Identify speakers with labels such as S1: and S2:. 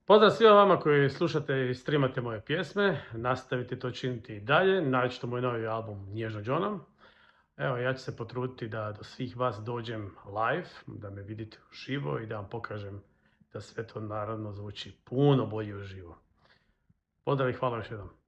S1: Pozdrav svima vama koji slušate i streamate moje pjesme, nastavite to činiti i dalje, nađite moj novi album Nježno Džonom. Evo, ja ću se potruditi da do svih vas dođem live, da me vidite uživo i da vam pokažem da sve to naravno zvuči puno bolje uživo. Pozdrav i hvala još jednom.